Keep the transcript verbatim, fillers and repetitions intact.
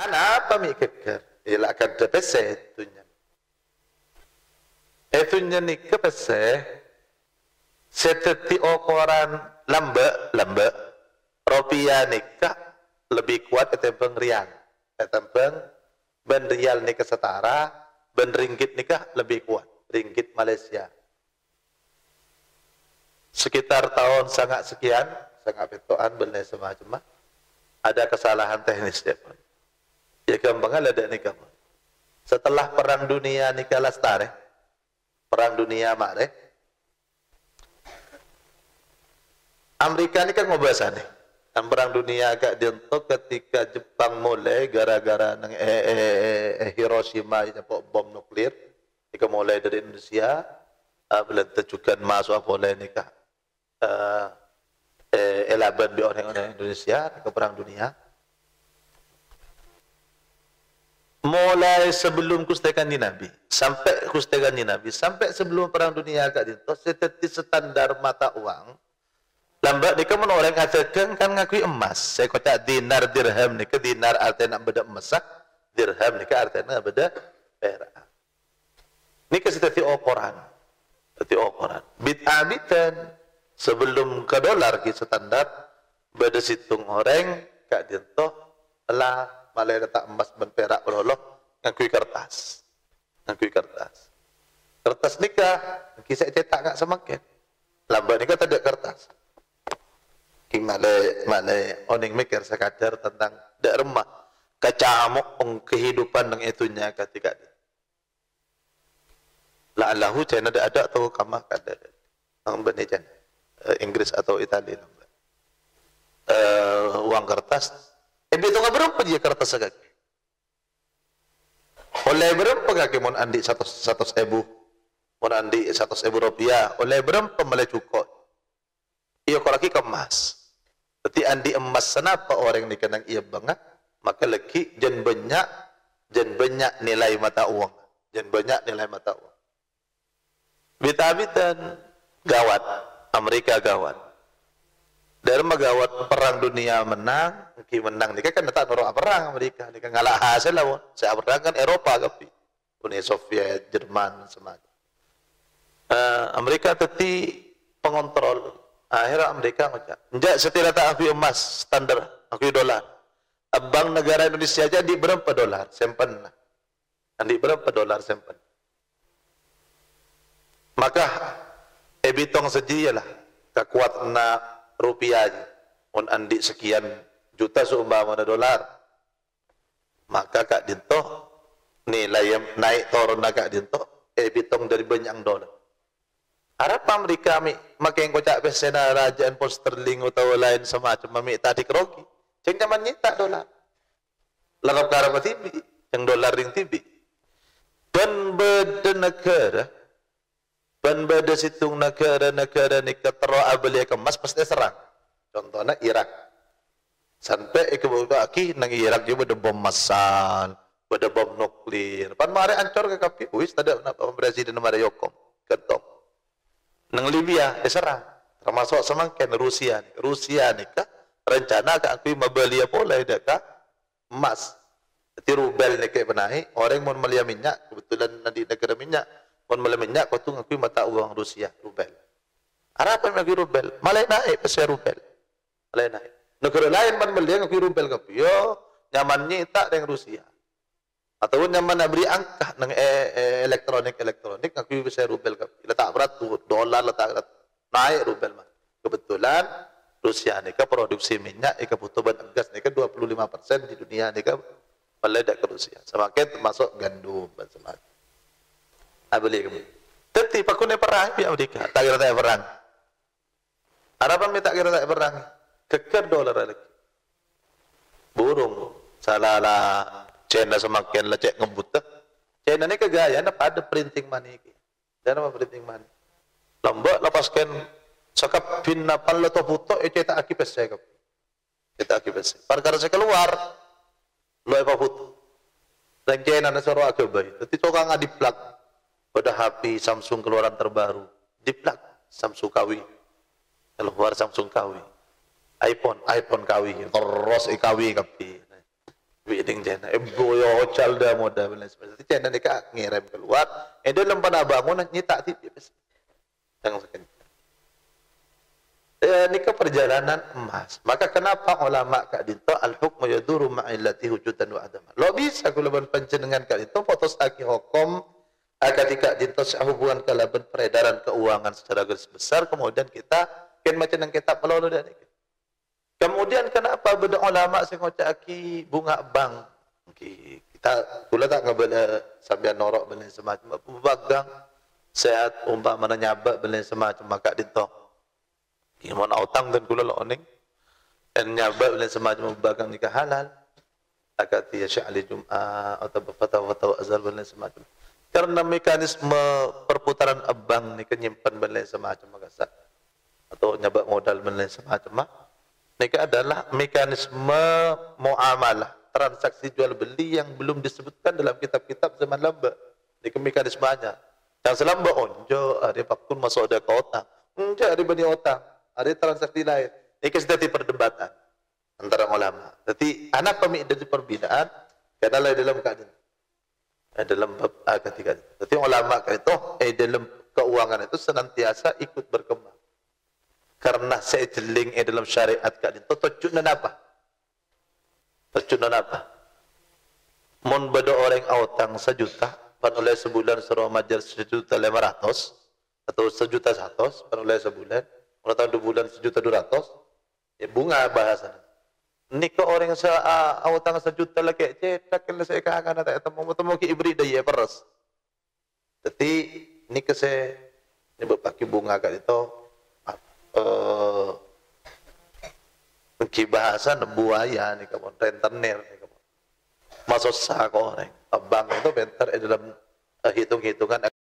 Ana apa mi keker? Ila kada pese tunya. Etunya ni ke pese seteti okoran lambe lambe rupiah nikah lebih kuat ketimbang rial. Ketimbang ben rial nikah setara, ben ringgit nikah lebih kuat. Ringgit Malaysia. Sekitar tahun sangat sekian, sangat petoan benda semacam ada kesalahan teknis dia pun. Ya kembang ada nikah. Setelah perang dunia nikah lestari, perang dunia mak deh. Amerika ini kan ngobasan nih. Dan perang dunia agak dientuk ketika Jepang mulai gara-gara nang eh, eh, eh, Hiroshima itu bom nuklir. Jika mulai dari Indonesia, uh, belum juga masuk boleh nikah. Uh, eh, elaban di orang-orang Indonesia ke perang dunia. Mulai sebelum kustekan di Nabi sampai kustekan di Nabi sampai sebelum perang dunia agak dientuk, seperti standar mata uang. Lambat ni kamu orang katakan kan ngakui emas. Saya kata dinar dirham ni ke dinar artinya beda emas, dirham ni ke artinya beda perak. Ni ke seperti ukuran, seperti ukuran. Bid'ah bitan sebelum ke dolar ki standar beda situng orang kak dientoh lah malah letak emas ben perak beroloh ngakui kertas, ngakui kertas. Kertas nikah kisah cetak ngak semakin. Lambat ni kata ada kertas. Malay malay oning mikir sekadar tentang dak remah kecamuk ong kehidupan yang itunya ketika itu. La allahu cina dak ada atau kamah kada ang bani cina Inggris atau Italia lambat. Uh, uang kertas eh betul nggak berapa dia kertas segak oleh berapa kaki mon andi satu satu sebu mon andi satu sebu rupiah oleh berapa malay cukup iya kalau lagi kemas. Berarti andi emas kenapa orang ni kenang ia banget, maka lagi jen banyak, jen banyak nilai mata uang, jen banyak nilai mata uang. Bita-bitan gawat, Amerika gawat. Dari gawat perang dunia menang, ki menang ni kan tak norok perang Amerika, ni kan ngalah hasil lah. Saya perang kan Eropa kapi, Uni Soviet, Jerman semacam. Uh, Amerika teti pengontrol. Akhirnya Amerika macam, enggak setiap tak akui emas standar, akui dolar. Abang negara Indonesia aja di berapa dolar simpan, di berapa dolar simpan. Maka ebitong saja lah, kekuat na rupiah aja, on andi sekian juta seumpama dolar. Maka kak dinto nilai yang naik turun kak dinto ebitong dari banyak dolar. Harap Amerika mi makin kocak pesena rajaan pos sterling atau lain semacam mami tadi kerogi. Ceng zaman nyita dolar. Larap karap tibi, yang dolar ring tibi. Dan beda negara, dan beda situng negara-negara ni ketera beli kemas pasti serang. Contohnya Irak. Sampai ikut aki nang Irak juga ada bom masal, ada bom nuklir. Pan mari ancor ke kapi, wis tadi nak presiden mari yokom, ketong. Nang Libya diserang, termasuk semakin Rusia. Rusia ni kah rencana kah aku membeli apa lah dah emas. Jadi rubel ni kah benahi, orang mau membeli minyak, kebetulan nanti negara minyak, mau membeli minyak, kau tu aku mata uang Rusia rubel. Apa yang lagi rubel? Malah naik pasal rubel, malah naik. Negara lain pun beli aku rubel kah? Yo nyamannya tak dengan Rusia. Atau nyaman nak beri angka nang eh, eh, elektronik elektronik aku bisa rubel kap letak berat tu dolar letak naik rubel mah kebetulan Rusia ni ke produksi minyak ika butuh ban gas ni ke dua puluh lima persen di dunia ni ke meledak ke Rusia semakin termasuk gandum dan semacam abeli kamu tetapi pakune perang pi Amerika tak kira tak perang harapan minta kira tak perang keker dolar lagi burung salah lah China semakin lecek ngebut. China ni kegaya na pada printing money. Jangan apa printing money. Lambak lepaskan sakap pin napan leto foto e cetak aki pes saya. Cetak aki pes. Perkara saya keluar lo apa foto. Dan China na suruh aku bayi. Tapi tukang adi plug pada H P Samsung keluaran terbaru. Di plug Samsung kawi. Keluar Samsung kawi. iPhone, iPhone kawi. Terus i kawi kapi. Biding China, eh boyo calda moda dan sebagainya. China ni kak ngirim keluar, eh dalam panabangun nyetak tipi. Jangan sekian. Eh, ni ke perjalanan emas. Maka kenapa ulama kak dinto al-hukmu yaduru ma'illati wujudan wa adama. Lo bisa kulaban panjenengan kak dinto fotos aki hukum ketika dinto hubungan kalaban peredaran keuangan secara garis besar, kemudian kita kan macam yang kita pelolo dan ini. Kemudian kenapa benda ulama sing ngocaki bunga bank? Okay. Kita kula tak ngabala sambian norok benda semacam pemegang sehat umpama nyaba benda semacam maka dito. Gimana utang dan kula lo oning. Dan nyaba benda semacam pemegang nikah halal. Agak dia sya'ali jum'ah atau fatwa-fatwa azhar benda semacam. Karena mekanisme perputaran bank ni kenyimpan benda semacam makasat. Atau nyaba modal benda semacam mah. Ini adalah mekanisme muamalah, transaksi jual beli yang belum disebutkan dalam kitab-kitab zaman lamba. Ini mekanismenya. Yang selamba onjo, ada pakun masuk ada ke otak. Onjo ada bani otak, ada transaksi lain. Ini sudah perdebatan antara ulama. Jadi anak pemik dari perbedaan, karena dalam keadaan dalam bab ketika itu. Jadi ulama itu, eh dalam keuangan itu senantiasa ikut berkembang. Karena saya jeling eh dalam syariat kak itu tujuan apa? Tujuan apa? Mun beda orang autang sejuta, pan oleh sebulan suruh majar sejuta lima ratus atau sejuta satu, pan oleh sebulan, mun tahun dua bulan sejuta dua ratus, ya bunga bahasa. Ni ke orang se autang sejuta lagi, cetak kalau saya kangen tak temu temu ke ibri dah ya peras. Jadi ni ke saya ni berpakai bunga kak itu. Uh, bahasa buaya nih kamu rentenir nih kamu masuk sako orang abang itu bentar dalam uh, hitung-hitungan